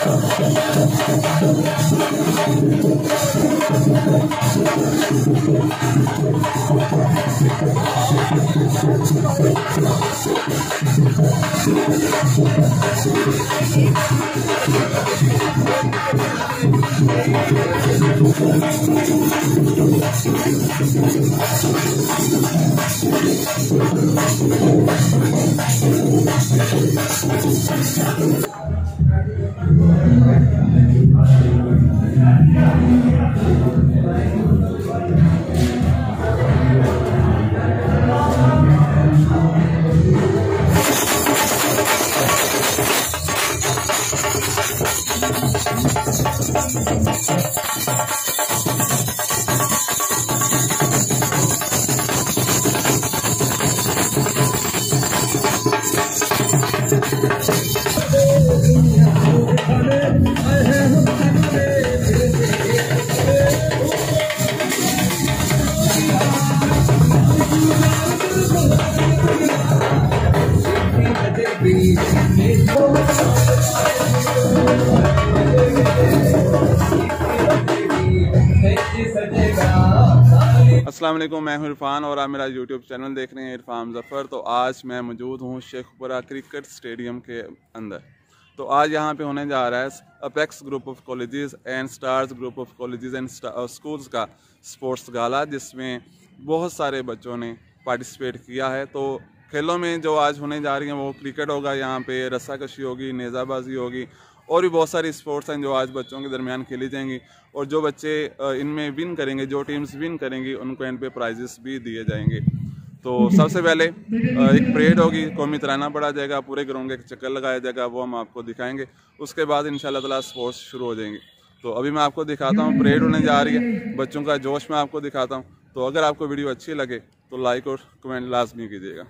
अस्सलाम वालेकुम, मैं हूं इरफान और आप मेरा यूट्यूब चैनल देख रहे हैं इरफान ज़फ़र। तो आज मैं मौजूद हूं शेखपुरा क्रिकेट स्टेडियम के अंदर। तो आज यहां पे होने जा रहा है Apex group of colleges and Stars group of colleges and schools का स्पोर्ट्स गाला, जिसमें बहुत सारे बच्चों ने पार्टिसिपेट किया है। तो खेलों में जो आज होने जा रही हैं वो क्रिकेट होगा, यहाँ पे रस्साकशी होगी, नेज़ाबाजी होगी और भी बहुत सारी स्पोर्ट्स हैं जो आज बच्चों के दरमियान खेली जाएंगी। और जो बच्चे इनमें विन करेंगे, जो टीम्स विन करेंगी, उनको इन पे प्राइजेस भी दिए जाएंगे। तो सबसे पहले एक परेड होगी, कौमी तराना पढ़ा जाएगा, पूरे ग्राउंड का एक चक्कर लगाया जाएगा, वो हम आपको दिखाएंगे। उसके बाद इंशाल्लाह ताला स्पोर्ट्स शुरू हो जाएंगे। तो अभी मैं आपको दिखाता हूँ, परेड होने जा रही है, बच्चों का जोश मैं आपको दिखाता हूँ। तो अगर आपको वीडियो अच्छी लगे तो लाइक और कमेंट लाजमी कीजिएगा।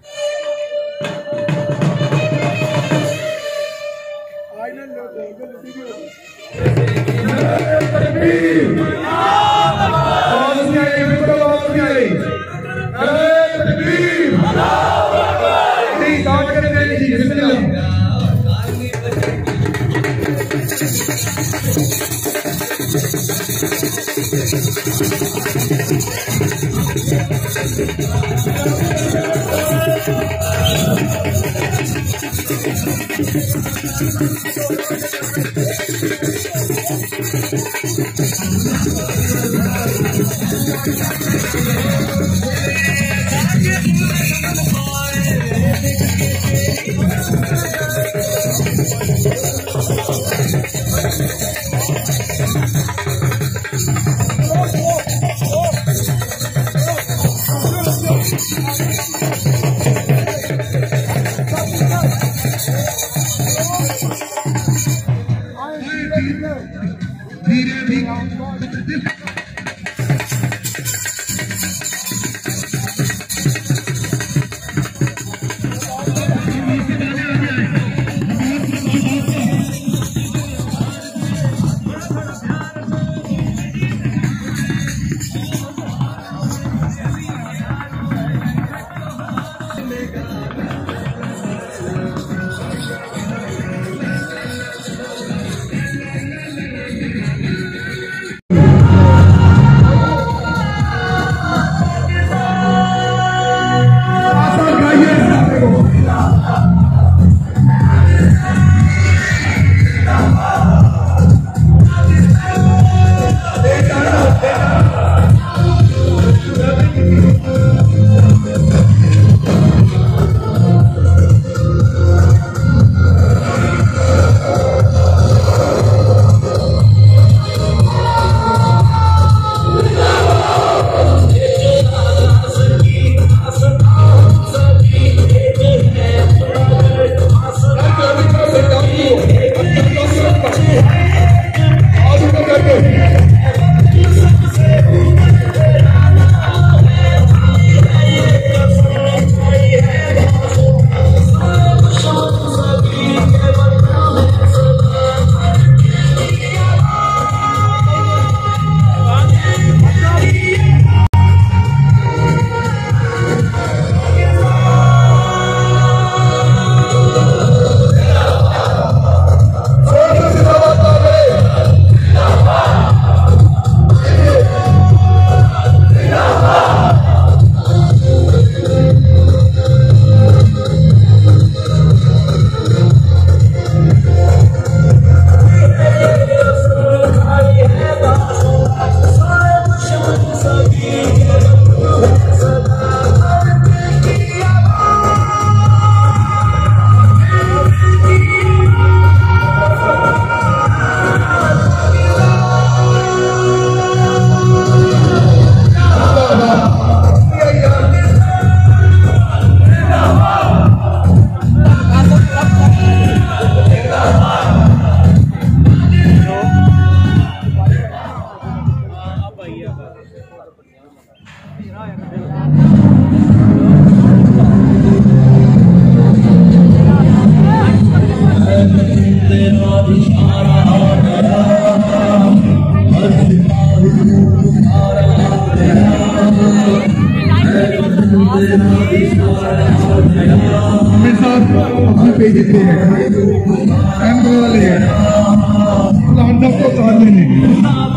की थी एंड वाली है प्लांट को उतार लेनी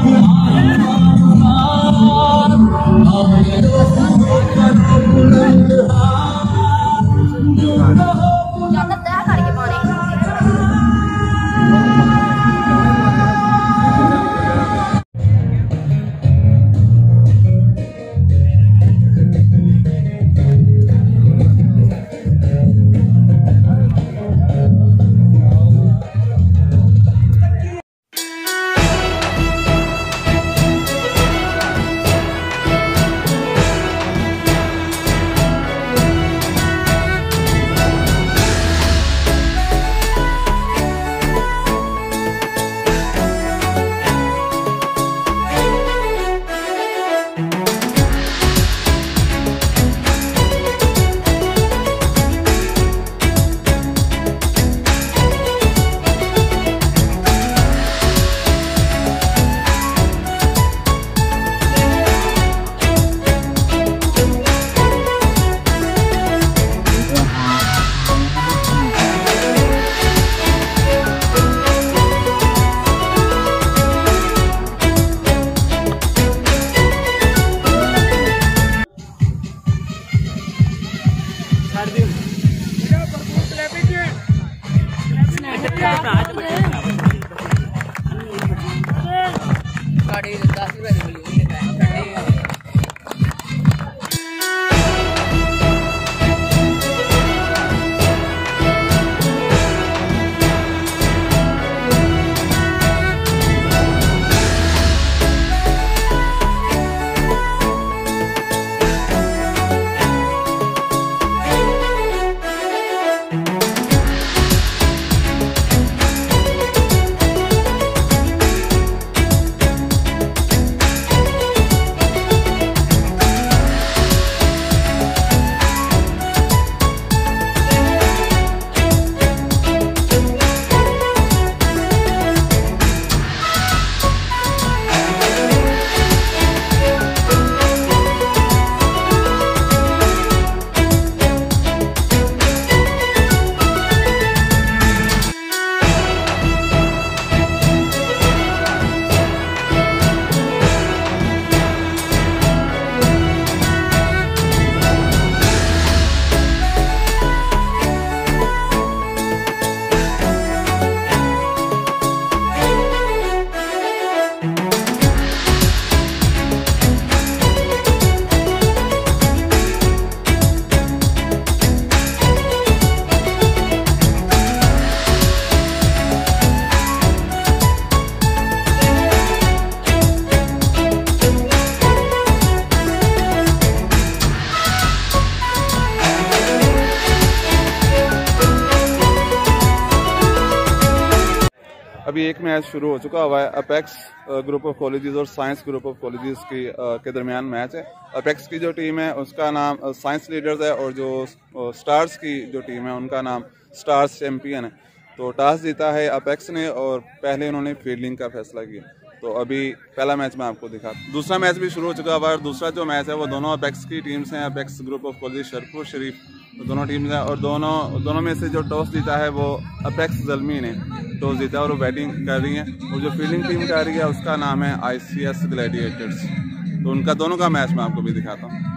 अभी एक मैच शुरू हो चुका हुआ है। अपेक्स ग्रुप ऑफ कॉलेजेस और साइंस ग्रुप ऑफ कॉलेजेस के दरमियान मैच है। अपेक्स की जो टीम है उसका नाम साइंस लीडर्स है और जो स्टार्स की जो टीम है उनका नाम स्टार्स चैम्पियन है। तो टॉस जीता है अपेक्स ने और पहले उन्होंने फील्डिंग का फैसला किया। तो अभी पहला मैच मैं आपको दिखाता हूँ। दूसरा मैच भी शुरू हो चुका हुआ है और दूसरा जो मैच है वो दोनों अपेक्स की टीम्स हैं। Apex group of college Sharpur Sharif, तो दोनों टीम्स हैं और दोनों में से जो टॉस जीता है वो अपेक्स ज़ल्मी ने टॉस जीता है और वो बैटिंग कर रही है और जो फील्डिंग टीम कर रही है उसका नाम है ICS ग्लैडिएटर्स। तो उनका दोनों का मैच मैं आपको भी दिखाता हूँ।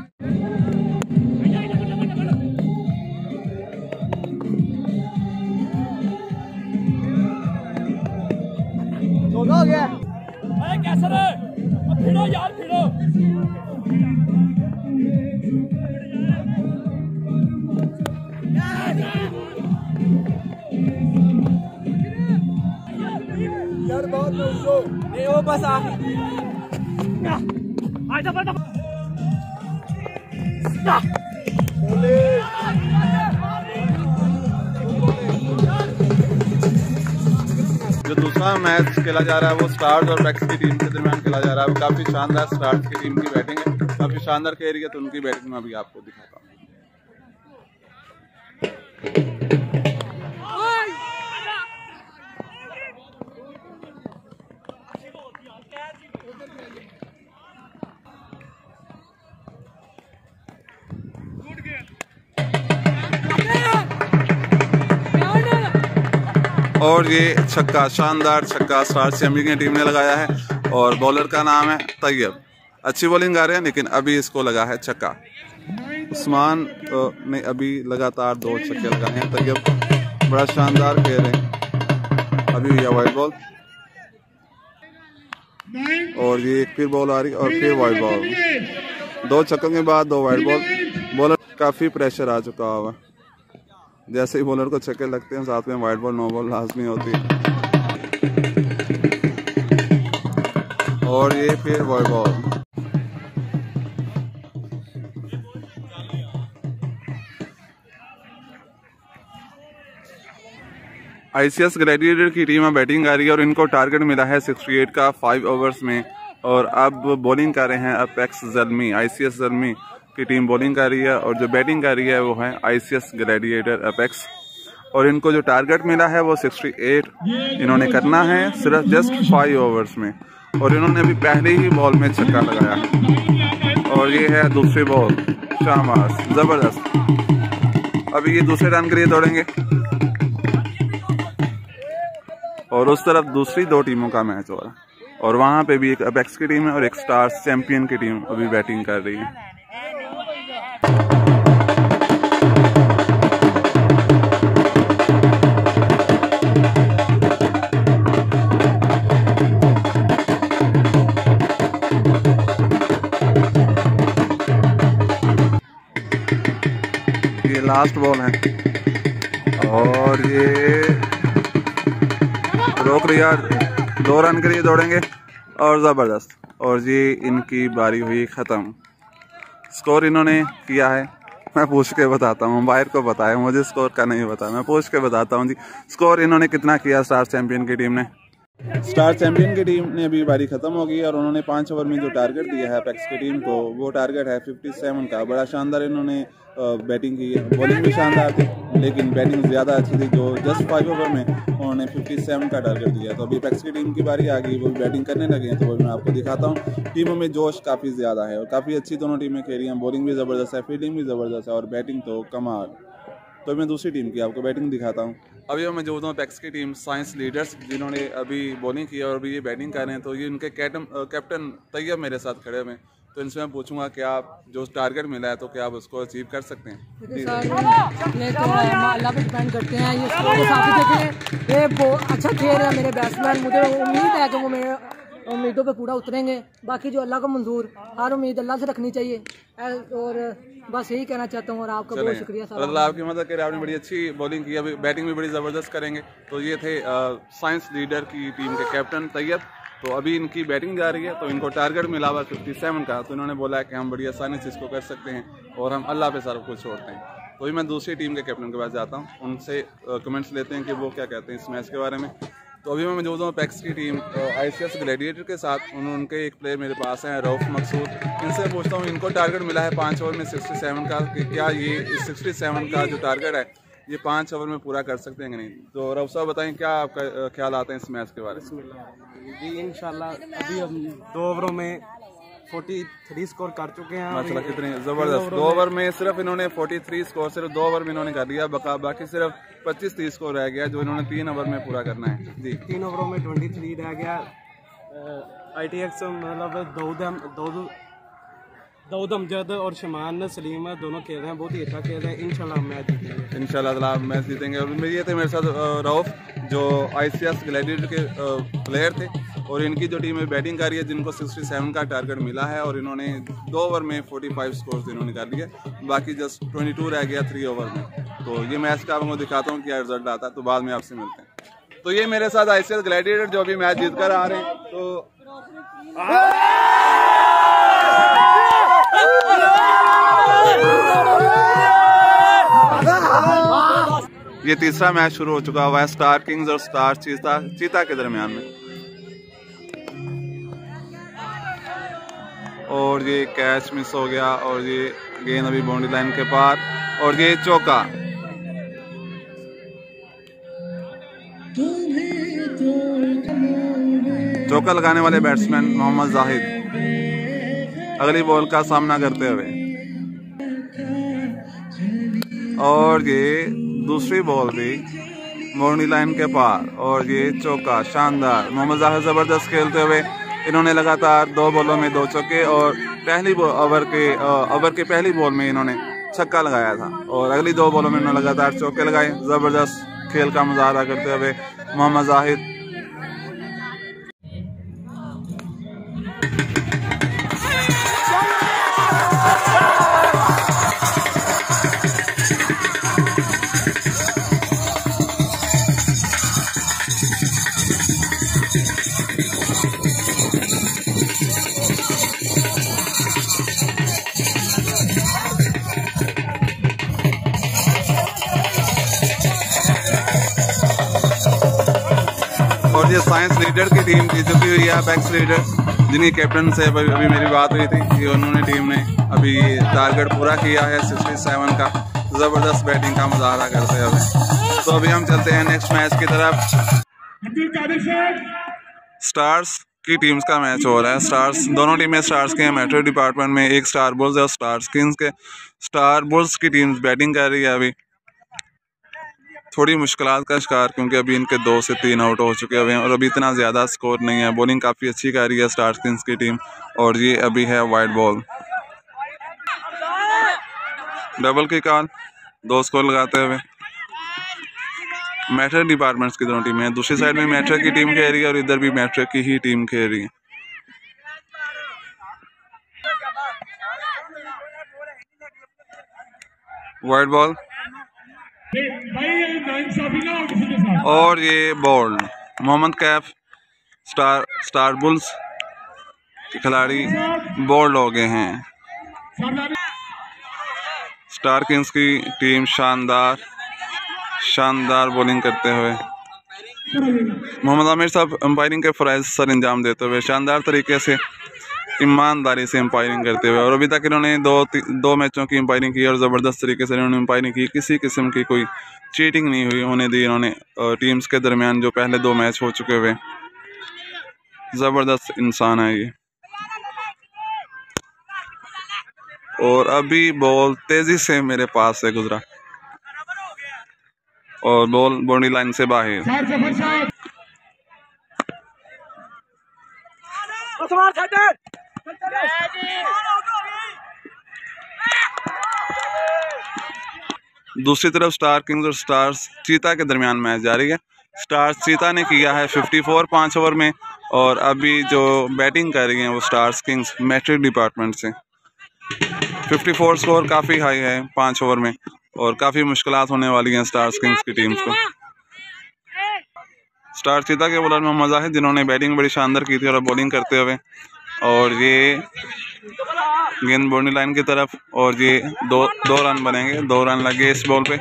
हो गया कैसे रे भिड़ो यार भिड़ो यार बहुत नहीं वो बस आ जो दूसरा मैच खेला जा रहा है वो स्टार्स और अपेक्स की टीम के दरमियान खेला जा रहा है। वो काफ़ी शानदार स्टार्स की टीम की बैटिंग है, काफ़ी शानदार खेल रही है। तो उनकी बैटिंग में अभी आपको दिखाता हूँ। और ये छक्का, शानदार छक्का स्टार चैंपियन की टीम ने लगाया है और बॉलर का नाम है तैयब। अच्छी बॉलिंग कर रहे हैं लेकिन अभी इसको लगा है छक्का। उस्मान ने अभी लगातार 2 छक्के लगाए हैं। तैयब बड़ा शानदार खेल रहे हैं। अभी हुआ वाइड बॉल और ये एक फिर बॉल आ रही और फिर वाइड बॉल। 2 छक्कों के बाद 2 वाइड बॉल। बॉलर काफ़ी प्रेशर आ चुका हुआ। जैसे ही बॉलर को छक्के लगते हैं साथ में वाइड बॉल, नो बॉल लाजमी होती है। और ये फिर वाइड बॉल। ICS ग्लैडिएटर की टीम बैटिंग कर रही है और इनको टारगेट मिला है 68 का 5 ओवर्स में। और अब बॉलिंग कर रहे हैं अपेक्स ज़ल्मी। ICS ज़ल्मी की टीम बॉलिंग कर रही है और जो बैटिंग कर रही है वो है ICS ग्लैडिएटर अपेक्स। और इनको जो टारगेट मिला है वो 68 इन्होंने करना है सिर्फ जस्ट 5 ओवर्स में। और इन्होंने अभी पहले ही बॉल में छक्का लगाया है और ये है दूसरी बॉल। शाबाश, ज़बरदस्त। अभी ये दूसरे रन के लिए दौड़ेंगे और उस तरफ दूसरी 2 टीमों का मैच हो रहा है और वहाँ पे भी एक अपेक्स की टीम है और एक स्टार्स चैंपियन की टीम अभी बैटिंग कर रही है। ये लास्ट बॉल है और ये रोक लिया। 2 रन के लिए दौड़ेंगे और ज़बरदस्त। और ये इनकी बारी हुई ख़त्म। स्कोर इन्होंने किया है, मैं पूछ के बताता हूँ। बाहर को बताया, मुझे स्कोर का नहीं पता, मैं पूछ के बताता हूँ जी। स्कोर इन्होंने कितना किया स्टार चैंपियन की टीम ने? स्टार चैंपियन की टीम ने अभी बारी ख़त्म हो गई और उन्होंने 5 ओवर में जो टारगेट दिया है अपेक्स की टीम को, वो टारगेट है 57 का। बड़ा शानदार इन्होंने बैटिंग की है। बॉलिंग भी शानदार थी लेकिन बैटिंग ज़्यादा अच्छी थी। जो जस्ट 5 ओवर में उन्होंने 57 का टारगेट दिया। तो अभी अपेक्स की टीम की बारी आ गई, वो बैटिंग करने लगे हैं। तो वो मैं आपको दिखाता हूँ। टीमों में जोश काफ़ी ज़्यादा है और काफ़ी अच्छी दोनों टीमें खेल रही हैं। बॉलिंग भी ज़बरदस्त है, फील्डिंग भी ज़बरदस्त है और बैटिंग तो कमाल। तो मैं दूसरी टीम की आपको बैटिंग दिखाता हूँ। अभी मैं मौजूद हूँ अपेक्स की टीम साइंस लीडर्स, जिन्होंने अभी बॉलिंग की और अभी ये बैटिंग कर रहे हैं। तो ये उनके कैप्टन तैयब मेरे साथ खड़े हुए हैं। तो इनसे मैं पूछूंगा कि आप जो टारगेट मिला है तो क्या आप उसको अचीव कर सकते हैं? ये तो अल्लाह पे डिपेंड करते हैं। ये स्कोर के साथ ही देखें, ये बहुत अच्छा खेल है मेरे बैट्समैन। मुझे उम्मीद है कि वो मेरे उम्मीदों पे पूरा उतरेंगे। बाकी जो अल्लाह को मंजूर, हर उम्मीद अल्लाह से रखनी चाहिए। और बस यही कहना चाहता हूँ और आपका बहुत शुक्रिया सर। अल्लाह आपकी मदद करे। आपने बड़ी अच्छी बॉलिंग की, अभी बैटिंग भी बड़ी ज़बरदस्त करेंगे। तो ये थे साइंस लीडर की टीम के कैप्टन तैयब। तो अभी इनकी बैटिंग जा रही है तो इनको टारगेट मिला हुआ 57 का। तो इन्होंने बोला है कि हम बड़ी आसानी से इसको कर सकते हैं और हम अल्लाह पे सारा कुछ छोड़ते हैं। तो अभी मैं दूसरी टीम के कैप्टन के पास जाता हूँ, उनसे कमेंट्स लेते हैं कि वो क्या कहते हैं इस मैच के बारे में। तो अभी मैं मौजूद हूँ अपेक्स की टीम ICS ग्लैडिएटर के साथ। उनके एक प्लेयर मेरे पास हैं, रऊफ मकसूद। इनसे पूछता हूँ, इनको टारगेट मिला है 5 ओवर में 67 का, कि क्या ये इस 67 का जो टारगेट है ये 5 ओवर में पूरा कर सकते हैं कि नहीं? तो रऊफ साहब बताएं क्या आपका ख्याल आता है इस मैच के बारे में? जी इंशाल्लाह अभी हम 2 ओवरों में 43 स्कोर कर चुके हैं। माशाल्लाह कितने ज़बरदस्त। 2 ओवर में सिर्फ इन्होंने 43 स्कोर सिर्फ 2 ओवर में इन्होंने कर लिया। बाकी सिर्फ 25-30 स्कोर रह गया जो इन्होंने 3 ओवर में पूरा करना है। जी 3 ओवरों में 23 रह गया। ITX मतलब दाऊद अमजद और शमान सलीम दोनों खेल रहे हैं, बहुत ही अच्छा खेल रहे हैं। इंशाल्लाह मैच जीतेंगे। इंशाल्लाह मैच जीतेंगे। और ये थे मेरे साथ रऊफ जो ICS ग्लैडिएटर के प्लेयर थे और इनकी जो टीम में बैटिंग कर रही है, जिनको 67 का टारगेट मिला है और इन्होंने 2 ओवर में 45 स्कोर इन्होंने कर लिए। बाकी जस्ट 22 रह गया 3 ओवर में। तो ये मैच का आपको दिखाता हूँ क्या रिजल्ट आता है। तो बाद में आपसे मिलते हैं। तो ये मेरे साथ ICS ग्लैडिएटर जो अभी मैच जीत कर आ रहे हैं। तो ये तीसरा मैच शुरू हो चुका हुआ है स्टार किंग्स और स्टार चीता के दरमियान में। और ये कैच मिस हो गया और ये गेंद अभी बाउंड्री लाइन के पार और ये चौका। चौका लगाने वाले बैट्समैन मोहम्मद जाहिद अगली बॉल का सामना करते हुए। और ये दूसरी बॉल भी बाउंड्री लाइन के पार, और ये चौका शानदार। मोहम्मद जाहिर ज़बरदस्त खेलते हुए इन्होंने लगातार 2 बॉलों में 2 चौके और पहली ओवर के पहली बॉल में इन्होंने छक्का लगाया था और अगली 2 बॉलों में इन्होंने लगातार चौके लगाए। ज़बरदस्त खेल का मुजाहरा करते हुए मोहम्मद जाहिद। और ये साइंस लीडर की टीम थी, जो कि ये अपेक्स लीडर जिन्हीं कैप्टन से अभी मेरी बात हुई थी कि उन्होंने टीम ने अभी टारगेट पूरा किया है 67 का। ज़बरदस्त बैटिंग का मुजाहरा करते हुए। तो अभी हम चलते हैं नेक्स्ट मैच की तरफ। स्टार्स की टीम्स का मैच हो रहा है। स्टार्स, दोनों टीमें स्टार्स के हैं मेट्रो डिपार्टमेंट में। एक स्टार बुल्स है और स्टार्स किंग्स के। स्टार बुल्स की टीम्स बैटिंग कर रही है अभी, थोड़ी मुश्किलात का शिकार क्योंकि अभी इनके 2 से 3 आउट हो चुके हुए हैं और अभी इतना ज़्यादा स्कोर नहीं है। बॉलिंग काफ़ी अच्छी कर रही है स्टार किंग्स की टीम और ये अभी है वाइड बॉल। डबल की कॉल, 2 स्कोर लगाते हुए। मेट्रिक डिपार्टमेंट्स की दोनों टीमें हैं। दूसरी साइड में मेट्रिक की टीम खेल रही है और इधर भी मेट्रिक की ही टीम खेल रही है। वाइड बॉल और ये bowled. Mohammad Kaif star bulls के खिलाड़ी बॉल्ड हो गए हैं। स्टार किंग्स की टीम शानदार बॉलिंग करते हुए। मोहम्मद आमिर साहब अंपायरिंग के फ़राइज़ सर अंजाम देते हुए शानदार तरीके से ईमानदारी से अंपायरिंग करते हुए, और अभी तक इन्होंने दो मैचों की अंपायरिंग की और ज़बरदस्त तरीके से इन्होंने अंपायरिंग की। किसी किस्म की कोई चीटिंग नहीं हुई होने दी इन्होंने टीम्स के दरमियान जो पहले 2 मैच हो चुके हुए। ज़बरदस्त इंसान है ये। और अभी बॉल तेज़ी से मेरे पास से गुजरा और बॉल बाउंड्री लाइन से बाहर। दूसरी तरफ स्टार किंग्स और स्टार्स चीता के दरमियान मैच जारी है। स्टार्स चीता ने किया है 54 5 ओवर में और अभी जो बैटिंग कर रही हैं वो स्टार्स किंग्स मैट्रिक डिपार्टमेंट से। 54 स्कोर काफ़ी हाई है 5 ओवर में और काफ़ी मुश्किलात होने वाली हैं स्टार्स किंग्स की टीम्स को। स्टार चीता के बॉलर मोहम्मद जाहिद जिन्होंने बैटिंग बड़ी शानदार की थी और बॉलिंग करते हुए, और ये गेंद बाउंड्री लाइन की तरफ और ये दो रन बनेंगे। 2 रन लगे इस बॉल पे।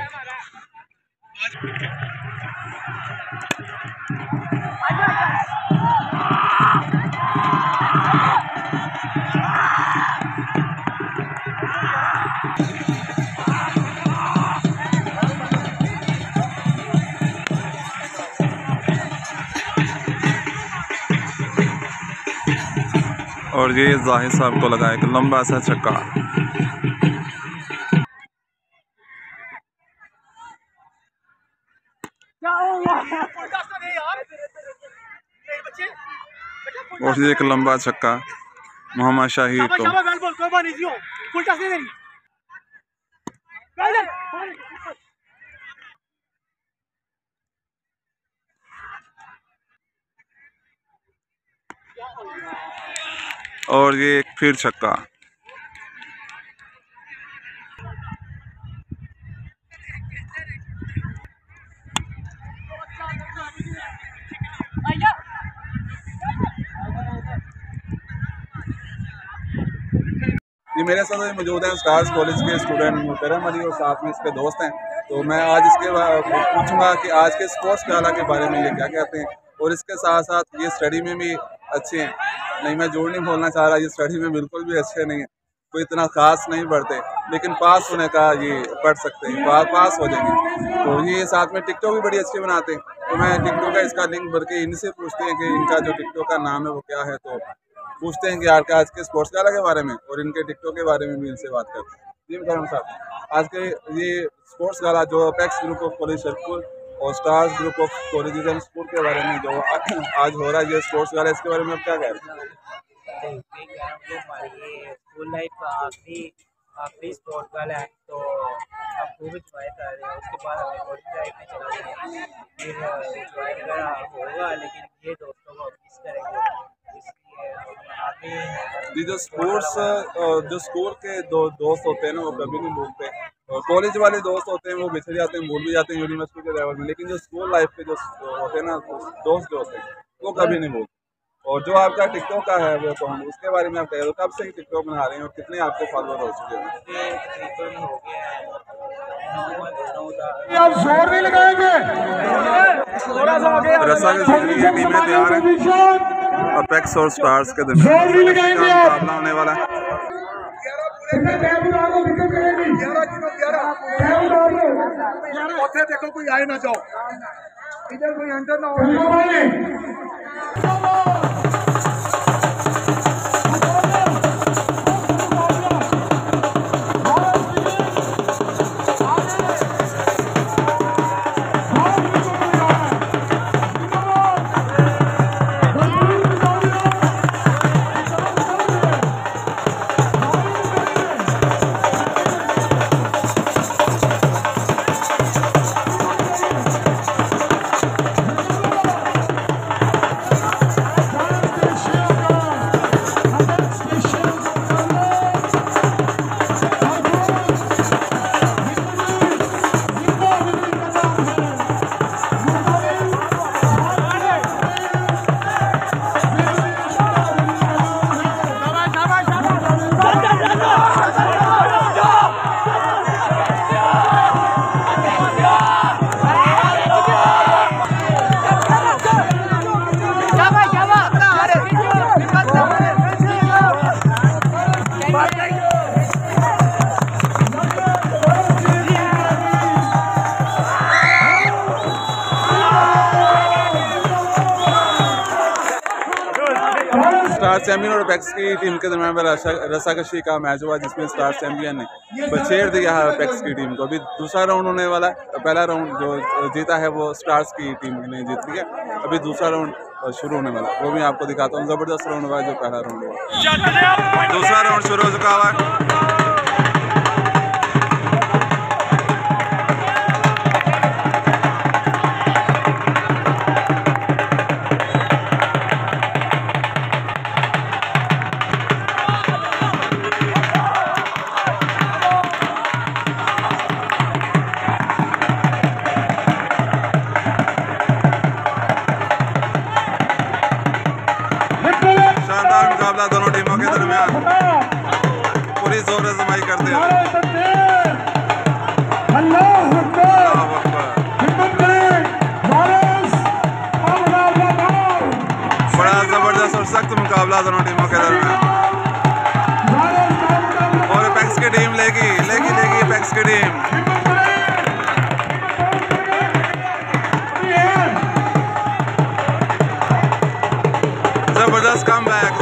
और ये जाहिद साहब को लगा एक लंबा सा छक्का। और ये एक लंबा छक्का मोहम्मद शाहिद को। और ये फिर छक्का। ये मेरे साथ मौजूद हैं स्टार्स कॉलेज के स्टूडेंट मुकरम अली और साथ में इसके दोस्त हैं। तो मैं आज इसके पूछूंगा कि आज के स्पोर्ट्स गाला के बारे में ये क्या कहते हैं, और इसके साथ साथ ये स्टडी में भी अच्छे हैं। नहीं, मैं झूठ नहीं बोलना चाह रहा, ये स्टडी में बिल्कुल भी अच्छे नहीं है, कोई इतना ख़ास नहीं पढ़ते, लेकिन पास होने का ये पढ़ सकते हैं, पास हो जाएंगे। तो ये साथ में टिकटॉक भी बड़ी अच्छी बनाते हैं। तो मैं टिकटॉक का इसका लिंक भर के इनसे पूछते हैं कि इनका जो टिकटॉक का नाम है वो क्या है। तो पूछते हैं कि यार आज के स्पोर्ट्स गाला के बारे में और इनके टिकटॉक के बारे में भी इनसे बात करते हैं। जी मुकरम साहब, आज के ये स्पोर्ट्स गाला जो Apex group of college Sherpur और stars group of colleges and school के बारे में जो आज हो रहा है ये स्पोर्ट्स वाला, इसके बारे में आप क्या कह रहे हैं? हमारी स्कूल लाइफ का आखिरी स्पोर्ट वाला है, तो हम खूब इंजॉय कर रहे हैं। उसके बाद हमें कॉलेज लाइफ में चला जाएगा, फिर इंजॉय वगैरह होगा, लेकिन ये दोस्तों को मिस करेंगे, इसलिए आगे जी जो स्पोर्ट्स जो स्कूल के दोस्त होते हैं ना वो कभी नहीं भूलते, और कॉलेज वाले दोस्त होते हैं वो बिछड़ जाते हैं, भूल भी जाते हैं यूनिवर्सिटी के लेवल में, लेकिन जो स्कूल लाइफ के जो होते हैं ना दोस्त जो होते हैं वो कभी नहीं भूलते। और जो आपका टिकटॉक का है वो अकाउंट, उसके बारे में आप कह दो, कब से टिकटॉक बना रहे हैं और कितने आपके फॉलोअर हो चुके हैं? तकरीबन हो गया है 9 आप जोर नहीं लगाएंगे। रसा की टीमें तैयार हैं अपेक्स और स्टार्स के जोर नहीं लगाएंगे आप। मुकाबला होने वाला है। देखो कोई आए ना जाओ, इधर कोई अंदर ना हो। स्टार चैंपियन और अपेक्स की टीम के दरमियान रस्साकशी का मैच हुआ, जिसमें स्टार चैंपियन ने बछेड़ दिया है अपेक्स की टीम को। अभी दूसरा राउंड होने वाला है। पहला राउंड जो जीता है वो स्टार्स की टीम ने जीत लिया। अभी दूसरा राउंड शुरू होने वाला है, वो भी आपको दिखाता हूँ। ज़बरदस्त राउंड हुआ है जो पहला राउंड हुआ। दूसरा राउंड शुरू हो चुका हुआ है। दोनों टीमों के दरमियान पूरी जोर आजमाई करते हैं। बड़ा जबरदस्त और सख्त मुकाबला दोनों टीमों के दरमियान। और अपेक्स की टीम लेगी अपेक्स की टीम। जबरदस्त कमबैक,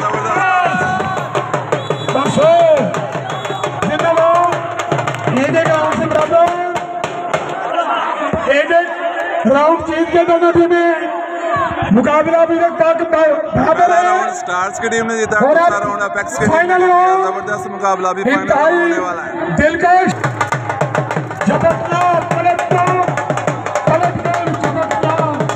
राउंड जीत के दोनों टीमें मुकाबला भी बराबर है। स्टार्स की टीम ने जीता, दूसरा राउंड अपेक्स की टीम ने जीता। जबरदस्त मुकाबला भी फाइनल होने वाला है। दिलकश झपटना पलटना पलटना झपटना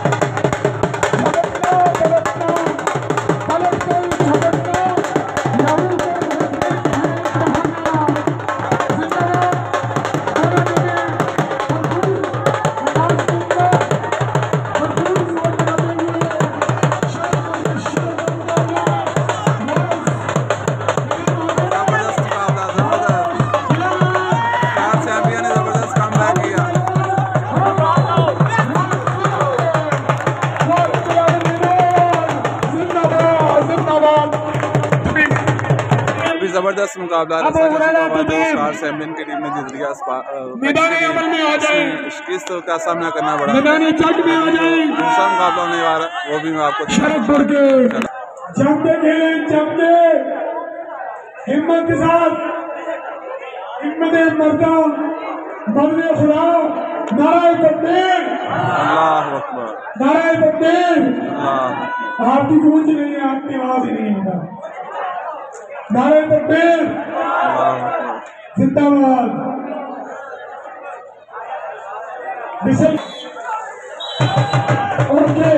जबरदस्त मुकाबला स्टार चैंपियन की टीम ने जीत लिया। किस का सामना करना पड़ा। दूसरा मुकाबला होने वाला वो भी मैं आपको हिम्मत के साथ हिम्मत मर्दा मर्द खुदा नाराए तकबीर अल्लाह अकबर। नारायण तकबीर। अल्लाह आपकी गूंज नहीं है, आपकी आवाज ही नहीं होता। नारायण तकबीर। जिंदाबाद। ओके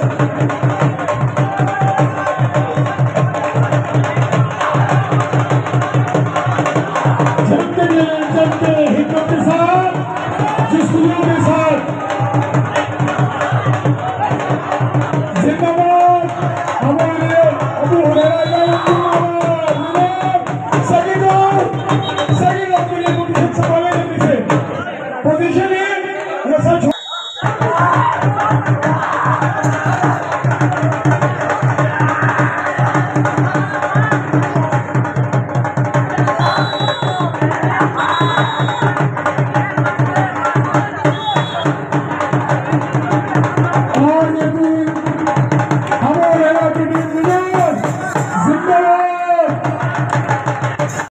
चलते हिम्मत के साथ, जिस्म के साथ जिंदाबाद। हमारे अबू हुरैरा सभी लोग के लिए पोजीशन संभाले जल्दी से। पोजीशन है रसा